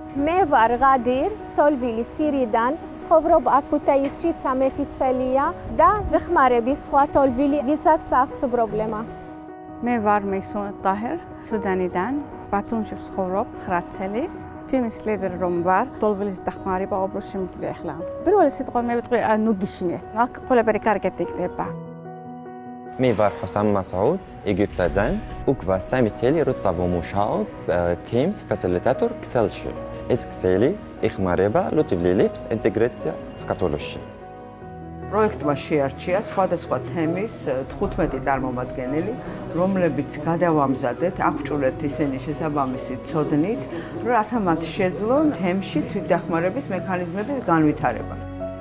მე ვარ ღადირ თოლვილის სირიდან, ცხოვრობ აქ ქუთაისში 13 წელია და ვეხმარები სხვა თოლვილი, ვისაც აქვს პრობლემა. მე ვარ მეისონ ტაჰერ, სუდანიდან, ბათუმში ვცხოვრობ 9 წელი. თემის ლიდერი რომ ვარ, თოლვილის დახმარება უბრალოდ შემიძლია ახლა. პირველი სიტყვა მე ვიტყვი, ნუ გიშინე. აქ ყველაფერი კარგად იქნება. მე ვარ ჰოსამ მასაუდ, ეგვიპტედან. უკვე 3 წელი როცა ვმუშაობ Teams ფასილიტატორ ქსელში. ეს ქსელი ეხმარება ლუთივლილებს ინტეგრაცია საქართველოში. პროექტმა შეარჩია სხვადასხვა თემის 15 წარმომადგენელი, რომლებიც გადავამზადეთ, აღჭურვეთ ისინი შესაბამისი ცოდნით, რათა მათ შეძლონ თემში თვითდახმარების მექანიზმების განვითარება.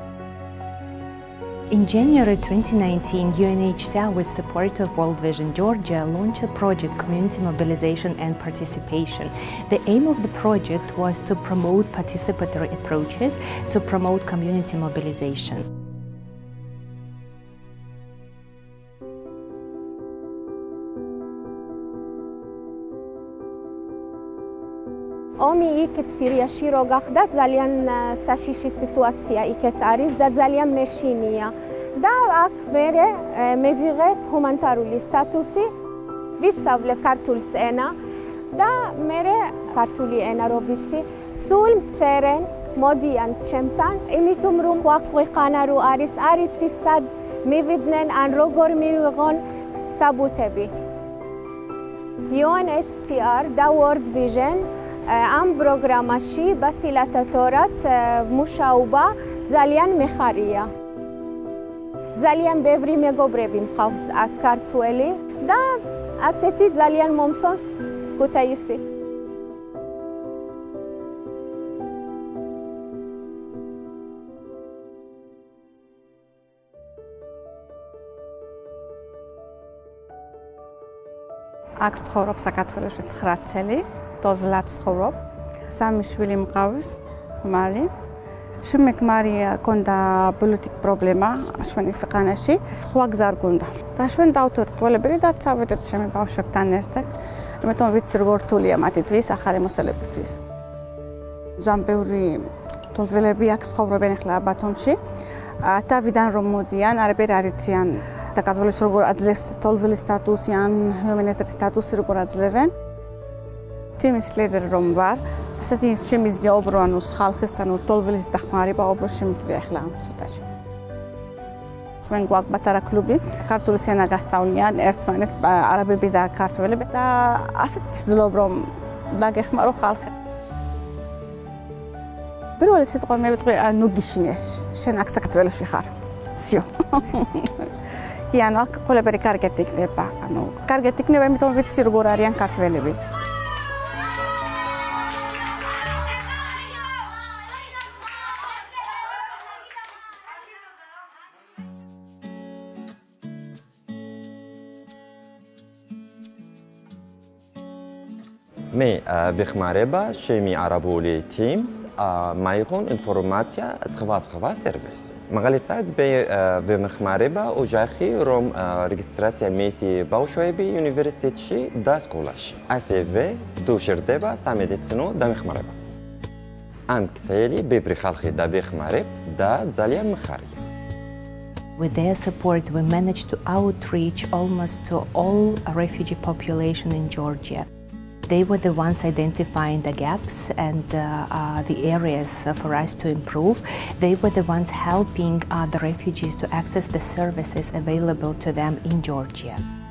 In January 2019, UNHCR, with support of World Vision Georgia, launched a project Community Mobilization and Participation. The aim of the project was to promote participatory approaches to promote community mobilization. ომი იქეთ სირიაში რო გახდა, ძალიან საშიში სიტუაცია იქეთ არის და ძალიან მეშინია. და აქ მე ვიღეთ ჰუმანიტარული სტატუსი, ვისწავლე ქართულს ენა და მე ქართული ენა რო ვიცი, სულ მწერენ, მოდიან ჩემთან, იმიტომ რომ ხვაყვიყანა რო არის იცის სად მივიდნენ ან როგორ მივიღონ საბუთები. UNHCR და World Vision ამ პროგრამაში ფასილიტატორად მუშაობა ძალიან მეხარია. ძალიან ბევრი მეგობრები მყავს აქ ქართველი და ასეთი ძალიან მომწონს ქუთაისი. აქ ცხოვრობ საქართველოში 9 წელი. თოლვილად ცხოვრობ. 3 შვილი მყავს, ხმარი. შემდეგ მარია კონდა პოლიტიკ პრობლემა ჩვენი ქვეყანაში, სხვა გზა არ გონდა. და ჩვენ დავთვალეთ ყველაფერი და წავედით ჩემი ბავშვებთან ერთად. იმიტომ ვიცი როგორ რთულია მათთვის, ახალი მოსელებისთვის. ზამბევრი თოლვილები აქ ცხოვრობენ ახლა ბათუმში. თავიდან რომ მოდიან, არაფერი არ იციან საქართველოს როგორ აძლევს თოლვილის სტატუსი ან ჰუმანიტარის სტატუსი როგორ აძლევენ. თემის ლიდერი რომ ვარ, ასეთი შემიძლია უბრალოდ ხალხის ანუ თოლვილის დახმარება უბრალოდ შემიძლია ახლა ამ სიტუაციაში. ჩვენ გვაქვს პატარა კლუბი, ქართული ენა გასწავლიან ერთმანეთს არაბები და ქართველები და ასეთ ცდილობ რომ დაგეხმარო ხალხი. პირველი სიტყვა მე ვიტყვი, ნუ გიშინე, შენ აქ საქართველოში ხარ. სიო. აქ ყველაფერი კარგად იქნება, ანუ კარგად იქნება, იმიტომ ვიცი როგორ არიან ქართველები. მე ვეხმარება ჩემი არაბული Teams, მაიღონ ინფორმაცია სხვა სერვისი. მაგალითად, ვეხმარება ოჯახი, რომ რეგისტრაცია მისი ბავშვები უნივერსიტეტში და სკოლაში. ასევე დუშერდება სამედიცინო დამეხმარება. ამ ქსელი ბევრი ხალხი დავეხმარებთ და ძალიან მხარია. With their support, we managed to outreach almost to all refugee population in Georgia. They were the ones identifying the gaps and the areas for us to improve. They were the ones helping the refugees to access the services available to them in Georgia.